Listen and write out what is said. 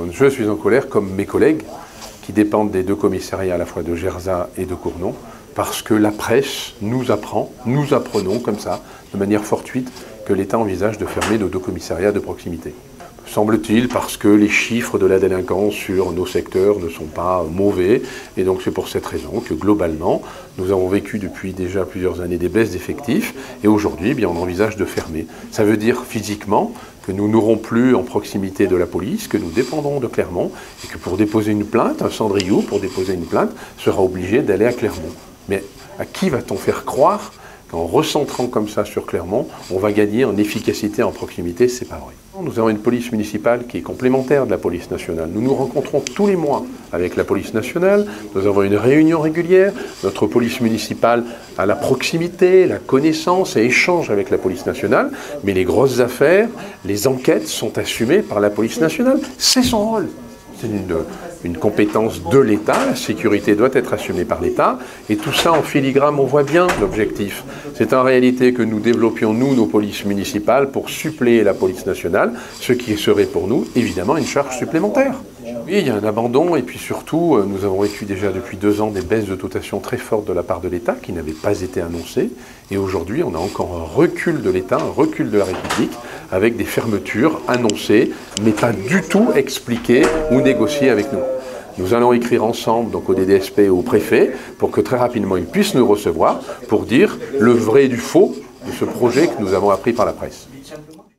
Je suis en colère comme mes collègues qui dépendent des deux commissariats à la fois de Gerzat et de Cournon, parce que la presse nous apprenons comme ça, de manière fortuite, que l'État envisage de fermer nos deux commissariats de proximité. Semble-t-il parce que les chiffres de la délinquance sur nos secteurs ne sont pas mauvais. Et donc c'est pour cette raison que globalement, nous avons vécu depuis déjà plusieurs années des baisses d'effectifs. Et aujourd'hui, eh bien, on envisage de fermer. Ça veut dire physiquement que nous n'aurons plus en proximité de la police, que nous dépendrons de Clermont et que pour déposer une plainte, un Cendrillou, pour déposer une plainte, sera obligé d'aller à Clermont. Mais à qui va-t-on faire croire qu'en recentrant comme ça sur Clermont, on va gagner en efficacité, en proximité? C'est pas vrai. Nous avons une police municipale qui est complémentaire de la police nationale. Nous nous rencontrons tous les mois avec la police nationale. Nous avons une réunion régulière. Notre police municipale a la proximité, la connaissance et échange avec la police nationale. Mais les grosses affaires, les enquêtes sont assumées par la police nationale. C'est son rôle. C'est une compétence de l'État, la sécurité doit être assumée par l'État, et tout ça en filigrane, on voit bien l'objectif. C'est en réalité que nous développions, nous, nos polices municipales pour suppléer la police nationale, ce qui serait pour nous, évidemment, une charge supplémentaire. Oui, il y a un abandon, et puis surtout, nous avons vécu déjà depuis 2 ans des baisses de dotation très fortes de la part de l'État, qui n'avaient pas été annoncées, et aujourd'hui, on a encore un recul de l'État, un recul de la République, avec des fermetures annoncées, mais pas du tout expliquées ou négociées avec nous. Nous allons écrire ensemble, donc au DDSP et au préfet, pour que très rapidement ils puissent nous recevoir, pour dire le vrai du faux de ce projet que nous avons appris par la presse.